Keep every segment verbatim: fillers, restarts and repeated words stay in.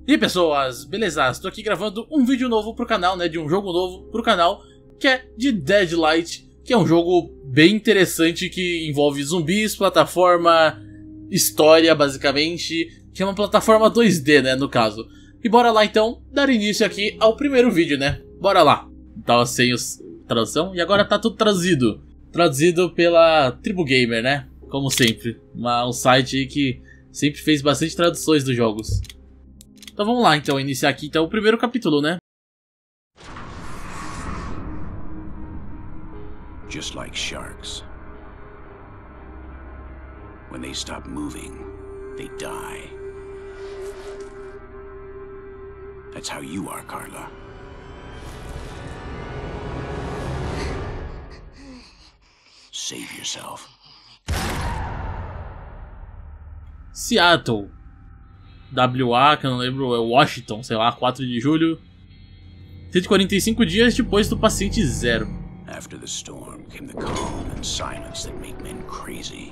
E aí pessoas, beleza? Estou aqui gravando um vídeo novo pro canal, né, de um jogo novo pro canal, que é de Deadlight, que é um jogo bem interessante que envolve zumbis, plataforma, história basicamente, que é uma plataforma dois D, né, no caso. E bora lá então dar início aqui ao primeiro vídeo, né? Bora lá. Tava sem os... tradução e agora tá tudo traduzido. Traduzido pela Tribu Gamer, né? Como sempre, uma, um site que sempre fez bastante traduções dos jogos. Então vamos lá, então, iniciar aqui então o primeiro capítulo, né? Just like sharks. When they stop moving, they die. That's how you are, Carla. Save yourself. Seattle. W A, que eu não lembro, é Washington, sei lá, quatro de julho. cento e quarenta e cinco dias depois do paciente zero. After the storm came the calm and silence that make men crazy.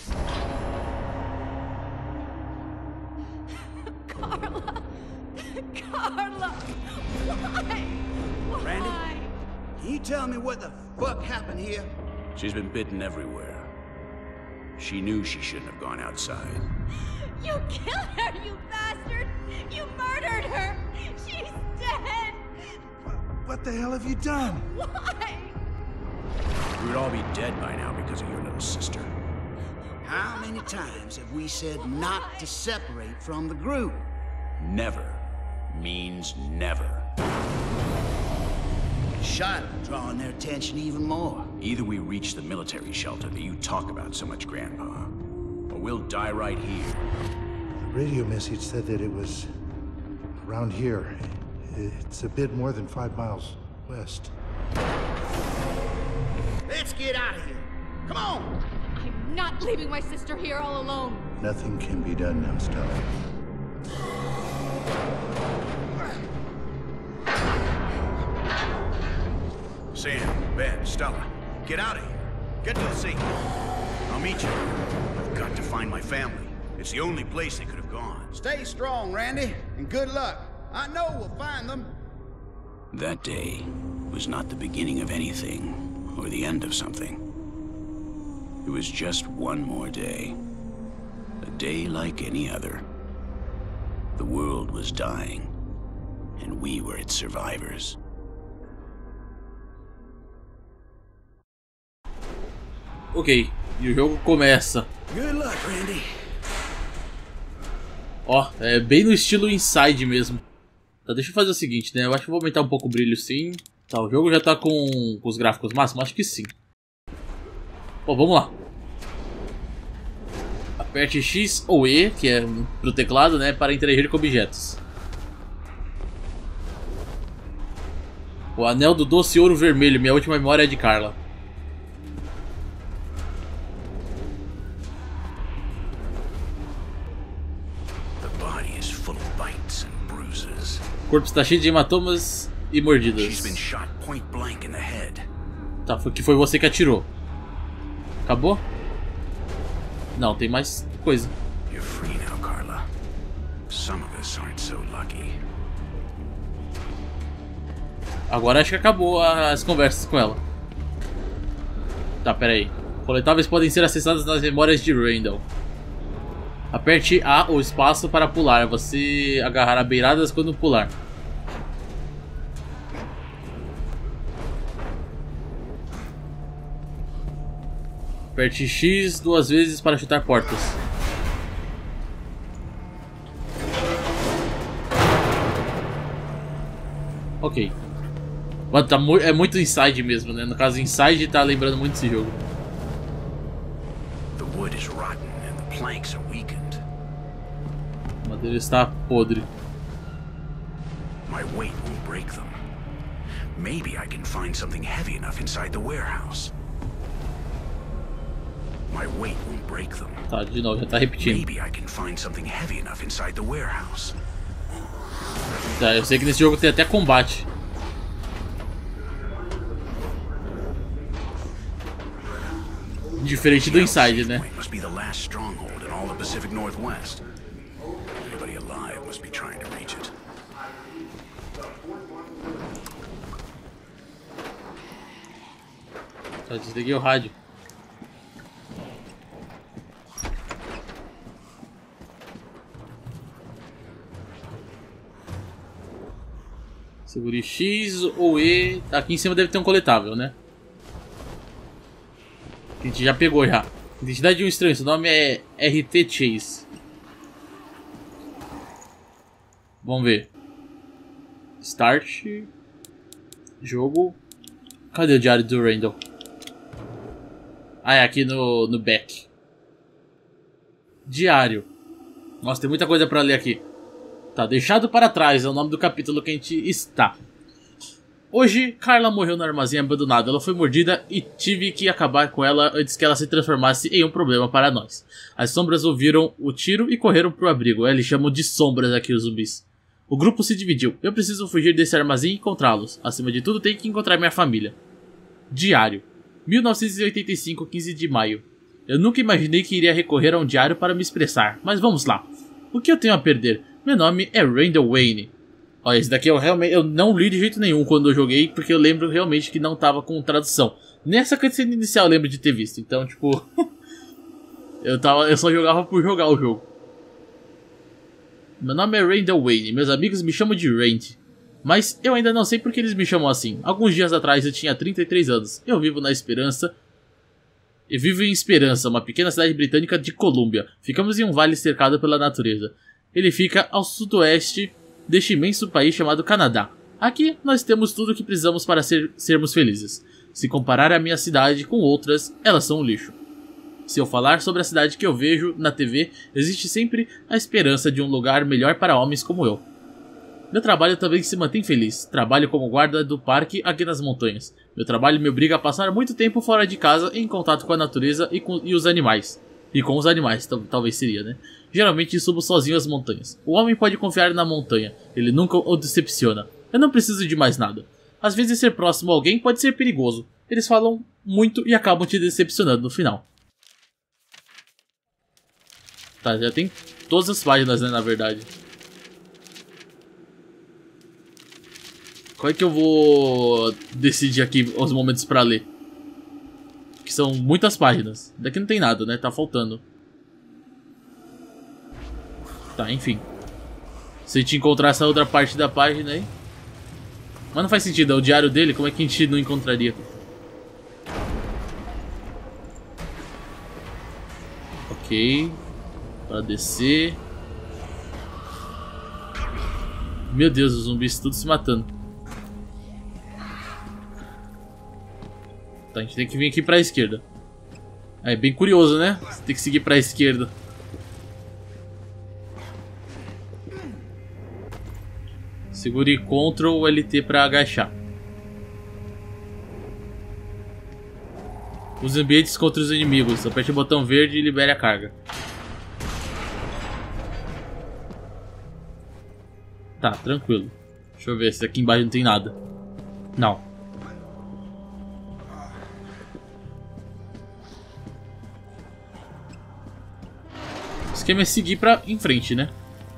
Carla! Carla! Why? Why? Randy? Can you tell me what the fuck happened here? She's been bitten everywhere. She knew she shouldn't have gone outside. You killed her, you bastard! You murdered her! She's dead! What the hell have you done? Why? We would all be dead by now because of your little sister. How many times have we said not to separate from the group? Never means never. Shot drawing their attention even more. Either we reach the military shelter that you talk about so much, Grandpa, or we'll die right here. The radio message said that it was around here. It's a bit more than five miles west. Let's get out of here. Come on! I'm not leaving my sister here all alone. Nothing can be done now, Stella. Sam, Ben, Stella, get out of here. Get to the sea. I'll meet you. I've got to find my family. It's the only place they could have gone. Stay strong, Randy, and good luck. I know we'll find them. That day was not the beginning of anything, or the end of something. It was just one more day. A day like any other. The world was dying, and we were its survivors. Ok, e o jogo começa. Good luck, Randy. Ó, é bem no estilo Inside mesmo. Tá, deixa eu fazer o seguinte, né? Eu acho que vou aumentar um pouco o brilho sim. Tá, o jogo já tá com, com os gráficos máximos? Acho que sim. Bom, vamos lá. Aperte X ou E, que é pro teclado, né? Para interagir com objetos. O anel do doce ouro vermelho, minha última memória é de Carla. O corpo está cheio de hematomas e mordidas. Tá, foi que foi você que atirou. Acabou? Não, tem mais coisa. You're free now, Carla. Some of us aren't so lucky. Agora acho que acabou as conversas com ela. Tá, pera aí. Coletáveis podem ser acessados nas memórias de Randall. Aperte A ou espaço para pular. Você agarrará beiradas quando pular. Aperte X duas vezes para chutar portas. Ok. Mano, tá mu é muito Inside mesmo, né? No caso, Inside tá lembrando muito desse jogo. The wood is rotten and the planks are weakened. A madeira está podre. My weight won't break them. Maybe I can find something heavy enough inside the warehouse. My weight won't break them. Tá, de novo, já tá repetindo. Maybe I can find something heavy enough inside the warehouse. Tá, eu sei que nesse jogo tem até combate. Diferente do Inside, né? Must be the last stronghold in all the Pacific Northwest. Anybody alive must be trying to reach it. Só desliguei o rádio. Segure X ou E. Aqui em cima deve ter um coletável, né? Que a gente já pegou já. Identidade de um estranho. Seu nome é R T Chase. Vamos ver. Start. Jogo. Cadê o diário do Randall? Ah, é aqui no, no back. Diário. Nossa, tem muita coisa pra ler aqui. Tá, deixado para trás é o nome do capítulo que a gente está. Hoje, Carla morreu no armazém abandonado. Ela foi mordida e tive que acabar com ela antes que ela se transformasse em um problema para nós. As sombras ouviram o tiro e correram pro abrigo. Eles chamam de sombras aqui os zumbis. O grupo se dividiu. Eu preciso fugir desse armazém e encontrá-los. Acima de tudo, tenho que encontrar minha família. Diário. mil novecentos e oitenta e cinco, quinze de maio. Eu nunca imaginei que iria recorrer a um diário para me expressar. Mas vamos lá. O que eu tenho a perder? Meu nome é Randall Wayne. Olha, esse daqui eu realmente eu não li de jeito nenhum quando eu joguei, porque eu lembro realmente que não tava com tradução. Nessa cutscene inicial eu lembro de ter visto, então tipo... eu, tava, eu só jogava por jogar o jogo. Meu nome é Randall Wayne, meus amigos me chamam de Rand. Mas eu ainda não sei por que eles me chamam assim. Alguns dias atrás eu tinha trinta e três anos. Eu vivo na Esperança... Eu vivo em Esperança, uma pequena cidade britânica de Colômbia. Ficamos em um vale cercado pela natureza. Ele fica ao sudoeste deste imenso país chamado Canadá. Aqui nós temos tudo o que precisamos para ser, sermos felizes. Se comparar a minha cidade com outras, elas são um lixo. Se eu falar sobre a cidade que eu vejo na T V, existe sempre a esperança de um lugar melhor para homens como eu. Meu trabalho também se mantém feliz. Trabalho como guarda do parque aqui nas montanhas. Meu trabalho me obriga a passar muito tempo fora de casa em contato com a natureza e, com, e os animais. E com os animais, talvez seria, né? Geralmente subo sozinho as montanhas. O homem pode confiar na montanha. Ele nunca o decepciona. Eu não preciso de mais nada. Às vezes ser próximo a alguém pode ser perigoso. Eles falam muito e acabam te decepcionando no final. Tá, já tem todas as páginas, né, na verdade. Qual é que eu vou decidir aqui os momentos pra ler? Que são muitas páginas. Daqui não tem nada, né? Tá faltando. Tá, enfim. Se a gente encontrar essa outra parte da página aí. Mas não faz sentido, é o diário dele, como é que a gente não encontraria? Ok. Pra descer. Meu Deus, os zumbis tudo se matando. Tá, a gente tem que vir aqui pra esquerda. É bem curioso, né? Você tem que seguir pra esquerda. Segure control ou L T pra agachar. Use ambientes contra os inimigos. Aperte o botão verde e libere a carga. Tá, tranquilo. Deixa eu ver se aqui embaixo não tem nada. Não. O esquema é seguir pra em frente, né?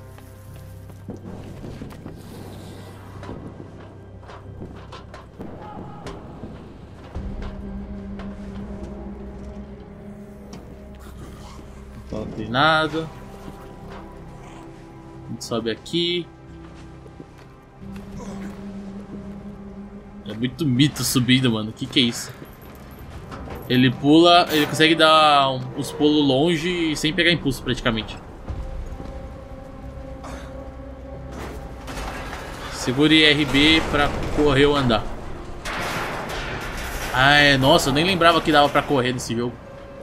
Não tem nada. A gente sobe aqui. É muito mito subindo, mano. Que que é isso? Ele pula, ele consegue dar uns pulos longe sem pegar impulso praticamente. Segure R B pra correr ou andar. Ah, é, nossa, eu nem lembrava que dava pra correr nesse jogo.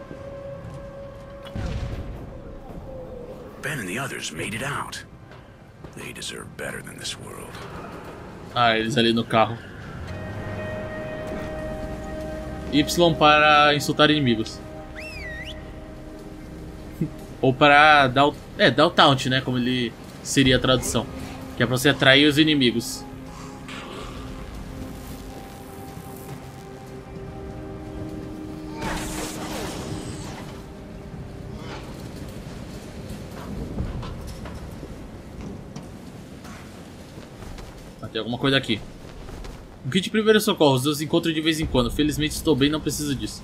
Ben and the others made it out. They deserve better than this world. Ah, eles ali no carro. Y para insultar inimigos. Ou para dar o... É, dar o taunt, né? Como ele seria a tradução. Que é pra você atrair os inimigos. Ah, tem alguma coisa aqui. Um kit de primeiros socorros, eu os encontro de vez em quando. Felizmente estou bem, não preciso disso.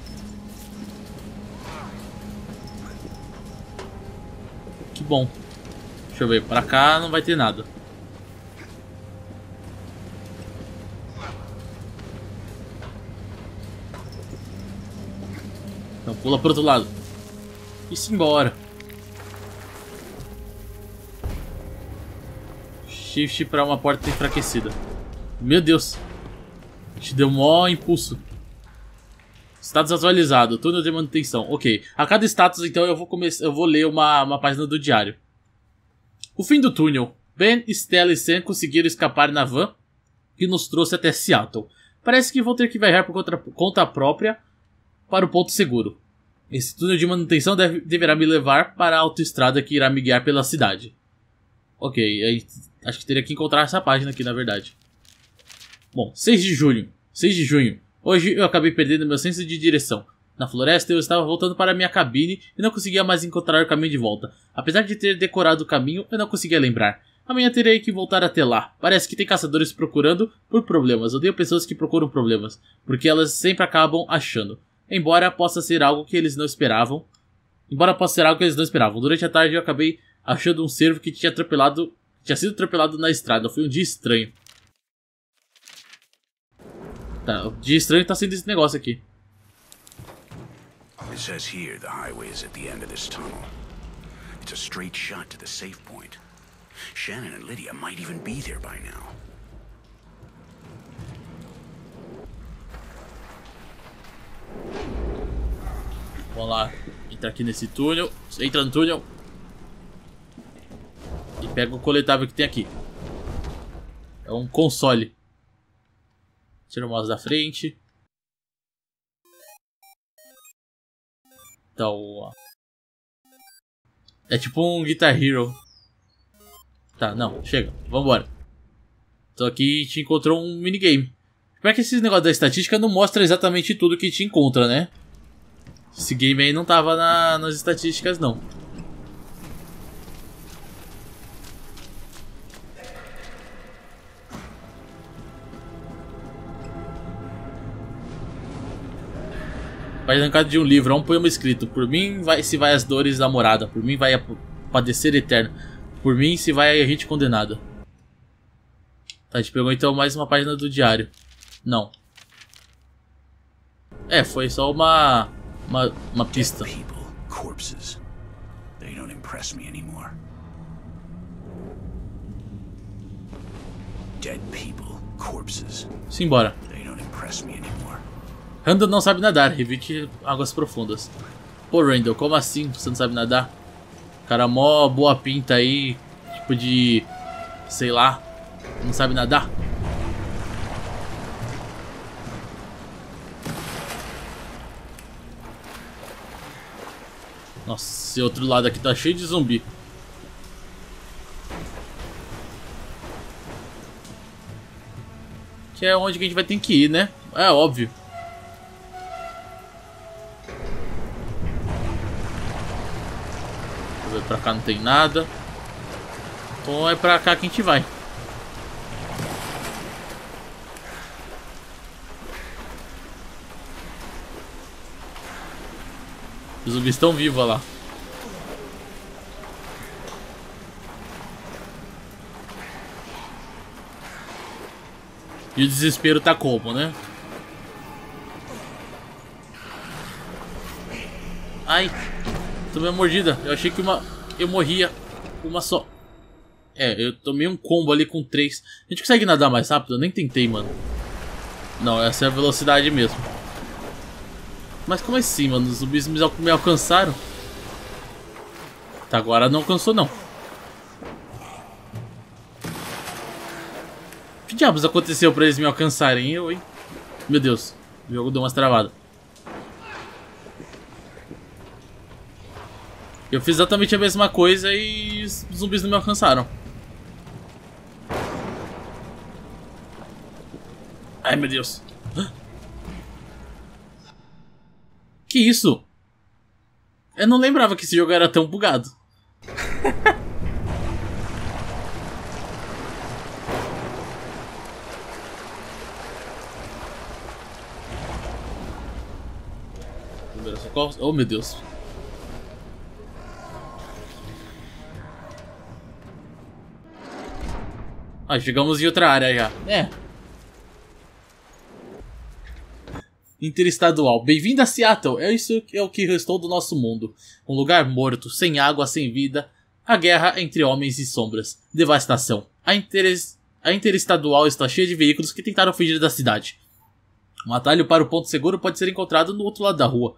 Que bom. Deixa eu ver, pra cá não vai ter nada. Então pula pro outro lado. E se embora. Shift pra uma porta enfraquecida. Meu Deus. Te deu mó impulso. Status atualizado. Túnel de manutenção. Ok. A cada status, então, eu vou começar. Eu vou ler uma, uma página do diário. O fim do túnel. Ben, Stella e Sam conseguiram escapar na van que nos trouxe até Seattle. Parece que vou ter que viajar por conta, conta própria para o ponto seguro. Esse túnel de manutenção deve, deverá me levar para a autoestrada que irá me guiar pela cidade. Ok, aí, acho que teria que encontrar essa página aqui, na verdade. Bom, seis de junho. seis de junho. Hoje eu acabei perdendo meu senso de direção. Na floresta eu estava voltando para minha cabine e não conseguia mais encontrar o caminho de volta. Apesar de ter decorado o caminho, eu não conseguia lembrar. Amanhã terei que voltar até lá. Parece que tem caçadores procurando por problemas. Odeio pessoas que procuram problemas, porque elas sempre acabam achando. Embora possa ser algo que eles não esperavam. Embora possa ser algo que eles não esperavam. Durante a tarde eu acabei achando um cervo que tinha atropelado, tinha sido atropelado na estrada. Foi um dia estranho. Tá, o dia estranho tá sendo esse negócio aqui. It says here the highway is at the end of this tunnel. It's a straight shot to the safe point. Shannon and Lydia might even be there by now. Vamos lá, entra aqui nesse túnel. Entra no túnel. E pega o coletável que tem aqui. É um console. Tira o mouse da frente. Então, ó. É tipo um Guitar Hero. Tá, não, chega, vambora. Tô aqui e te encontrou um minigame. Como é que esses negócios da estatística não mostra exatamente tudo que te encontra, né? Esse game aí não tava na, nas estatísticas, não. Vai arrancar de um livro, há um poema escrito. Por mim vai, se vai as dores da morada. Por mim vai a padecer eterno. Por mim se vai a gente condenada. Tá, a gente pegou então mais uma página do diário. Não. É, foi só uma uma, uma pista. Dead people, corpses. They don't impress me anymore. Dead people, corpses. Simbora. They don't impress me anymore. Randall não sabe nadar, evite águas profundas. Pô, Randall, como assim você não sabe nadar? Cara mó boa pinta aí, tipo de... sei lá, não sabe nadar. Nossa, esse outro lado aqui tá cheio de zumbi. Que é onde que a gente vai ter que ir, né? É óbvio. Pra cá não tem nada. Então é pra cá que a gente vai. Os zumbis estão vivos lá. E o desespero tá como, né? Ai, tomei uma mordida. Eu achei que uma eu morria uma só. É, eu tomei um combo ali com três. A gente consegue nadar mais rápido? Eu nem tentei, mano. Não, essa é a velocidade mesmo. Mas como assim, mano? Os zumbis me, al me alcançaram? Tá, agora não alcançou, não. O que diabos aconteceu pra eles me alcançarem? Eu, hein? Meu Deus, o jogo deu umas travadas. Eu fiz exatamente a mesma coisa e os zumbis não me alcançaram. Ai, meu Deus. Que isso? Eu não lembrava que esse jogo era tão bugado. Qual... Oh, meu Deus. Ah, chegamos em outra área já. É. Interestadual. Bem-vindo a Seattle. É isso que é o que restou do nosso mundo. Um lugar morto, sem água, sem vida. A guerra entre homens e sombras. Devastação. A, interes... a Interestadual está cheia de veículos que tentaram fugir da cidade. Um atalho para o ponto seguro pode ser encontrado no outro lado da rua.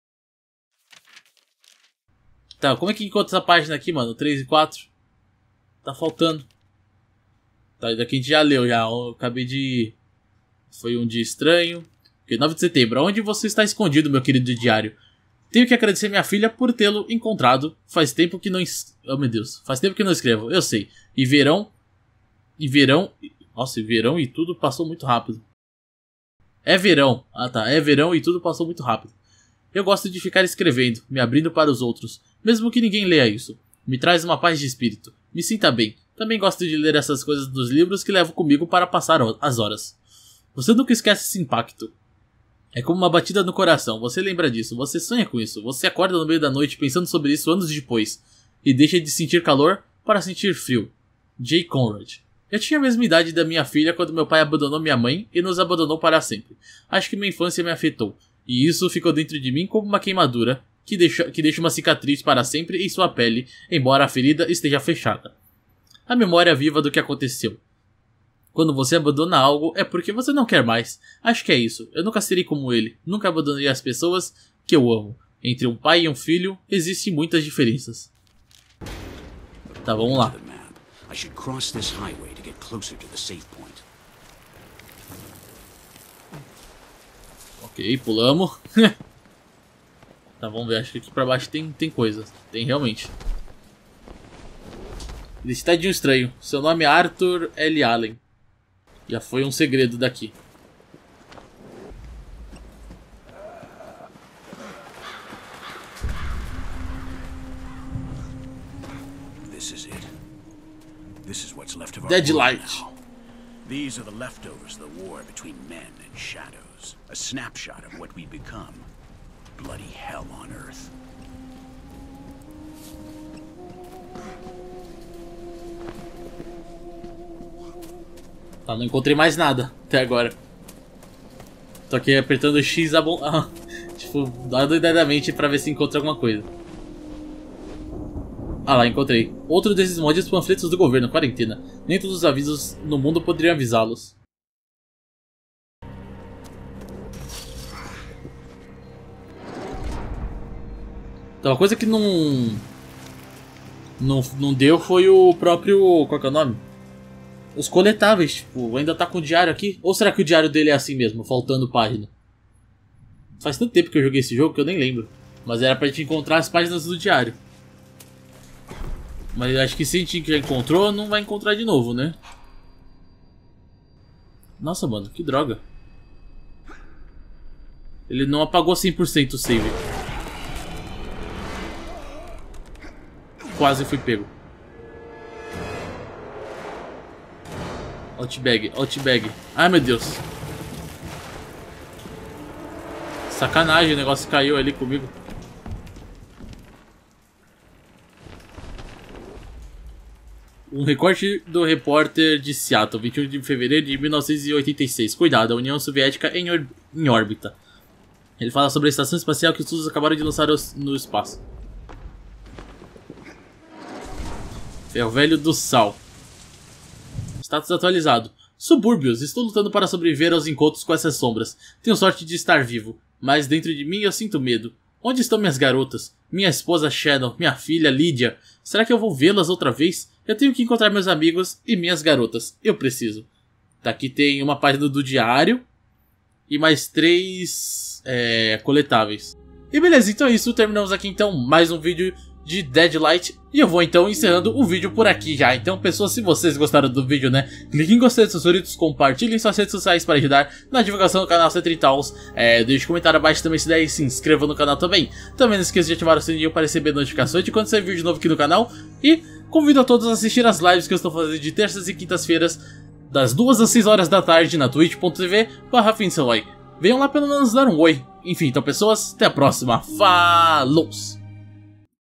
Tá, como é que encontra essa página aqui, mano? três e quatro? Tá faltando. Tá, daqui a gente já leu, já. Eu acabei de... Foi um dia estranho. Okay, nove de setembro. Onde você está escondido, meu querido diário? Tenho que agradecer minha filha por tê-lo encontrado. Faz tempo que não... Es... Oh, meu Deus. Faz tempo que não escrevo. Eu sei. E verão... E verão... Nossa, e verão e tudo passou muito rápido. É verão. Ah, tá. É verão e tudo passou muito rápido. Eu gosto de ficar escrevendo, me abrindo para os outros. Mesmo que ninguém leia isso. Me traz uma paz de espírito. Me sinta bem. Também gosto de ler essas coisas dos livros que levo comigo para passar as horas. Você nunca esquece esse impacto. É como uma batida no coração. Você lembra disso. Você sonha com isso. Você acorda no meio da noite pensando sobre isso anos depois. E deixa de sentir calor para sentir frio. Jay Conrad. Eu tinha a mesma idade da minha filha quando meu pai abandonou minha mãe e nos abandonou para sempre. Acho que minha infância me afetou. E isso ficou dentro de mim como uma queimadura que deixa, que deixa uma cicatriz para sempre em sua pele, embora a ferida esteja fechada. A memória viva do que aconteceu. Quando você abandona algo, é porque você não quer mais. Acho que é isso. Eu nunca serei como ele. Nunca abandonei as pessoas que eu amo. Entre um pai e um filho, existem muitas diferenças. Tá, vamos lá. I should cross this highway to get closer to the safe point. Ok, pulamos. Tá, vamos ver. Acho que aqui pra baixo tem, tem coisa. Tem realmente. Identidade de um estranho. Seu nome é Arthur L. Allen. Já foi um segredo daqui. This is it. This is what's left of our Deadlight. world now. These are the leftovers of the war between men and shadows. A snapshot of what we become. Bloody hell on Earth. Tá, não encontrei mais nada até agora. Tô aqui apertando X a bom... Ah, tipo, doidadamente pra ver se encontra alguma coisa. Ah lá, encontrei. Outro desses mods panfletos do governo, quarentena. Nem todos os avisos no mundo poderiam avisá-los. Então, uma coisa que não... não... Não deu foi o próprio... Qual que é o nome? Os coletáveis, tipo, ainda tá com o diário aqui? Ou será que o diário dele é assim mesmo, faltando página? Faz tanto tempo que eu joguei esse jogo que eu nem lembro. Mas era pra gente encontrar as páginas do diário. Mas acho que se a gente já encontrou, não vai encontrar de novo, né? Nossa, mano, que droga. Ele não apagou cem por cento o save. Quase fui pego. Outbag, outbag. Ai, meu Deus. Sacanagem, o negócio caiu ali comigo. Um recorte do repórter de Seattle, vinte e um de fevereiro de mil novecentos e oitenta e seis. Cuidado, a União Soviética em, or em órbita. Ele fala sobre a estação espacial que os estudos acabaram de lançar no espaço. Ferro Velho do Sal. Status atualizado. Subúrbios, estou lutando para sobreviver aos encontros com essas sombras. Tenho sorte de estar vivo, mas dentro de mim eu sinto medo. Onde estão minhas garotas? Minha esposa Shannon, minha filha Lydia. Será que eu vou vê-las outra vez? Eu tenho que encontrar meus amigos e minhas garotas. Eu preciso. Tá, aqui tem uma página do diário e mais três é, coletáveis. E beleza, então é isso. Terminamos aqui então mais um vídeo de Deadlight. E eu vou então encerrando o vídeo por aqui já. Então, pessoas, se vocês gostaram do vídeo, né, clique em gostei dos seus favoritos, compartilhem suas redes sociais para ajudar na divulgação do canal C trinta Tals. É, deixe um comentário abaixo também se der e se inscreva no canal também. Também não esqueça de ativar o sininho para receber notificações de quando sair vídeo novo aqui no canal. E convido a todos a assistir as lives que eu estou fazendo de terças e quintas-feiras, das duas às seis horas da tarde na twitch ponto tv barra Finceloy. venham lá pelo menos dar um oi. Enfim, então pessoas, até a próxima. Falou!